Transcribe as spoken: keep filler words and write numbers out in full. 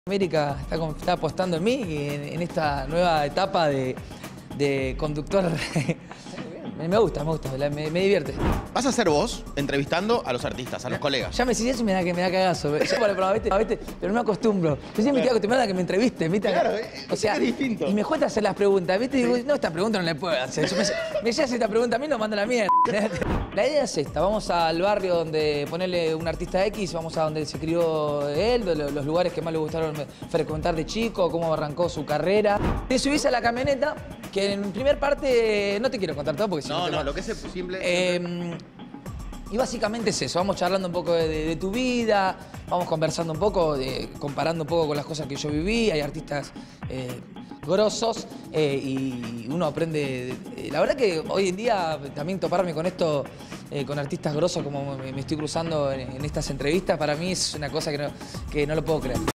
América está, está apostando en mí en, en esta nueva etapa de, de conductor. me, me gusta, me gusta, me, me divierte. Vas a ser vos entrevistando a los artistas, a los colegas. Ya me decís eso y me da, que me da cagazo. Yo, pero, pero, ¿viste? ¿viste? Pero no me acostumbro. Yo siempre estoy acostumbrado a que me entrevisten, ¿viste? Claro, o sea, es distinto. Y me cuesta hacer las preguntas, ¿viste? Y digo, no, esta pregunta no la puedo hacer. Yo me, me llega esta pregunta a mí, no mando la mierda. La idea es esta, vamos al barrio donde ponerle un artista X, vamos a donde se crió él, los lugares que más le gustaron frecuentar de chico, cómo arrancó su carrera. Te subís a la camioneta, que en primer parte no te quiero contar todo porque si no... No, te no, va... lo que es simple... Eh, y básicamente es eso, vamos charlando un poco de, de, de tu vida, vamos conversando un poco, de, comparando un poco con las cosas que yo viví, hay artistas eh, grosos eh, y uno aprende... Eh, la verdad que hoy en día también toparme con esto, eh, con artistas grosos como me, me estoy cruzando en, en estas entrevistas, para mí es una cosa que no, que no lo puedo creer.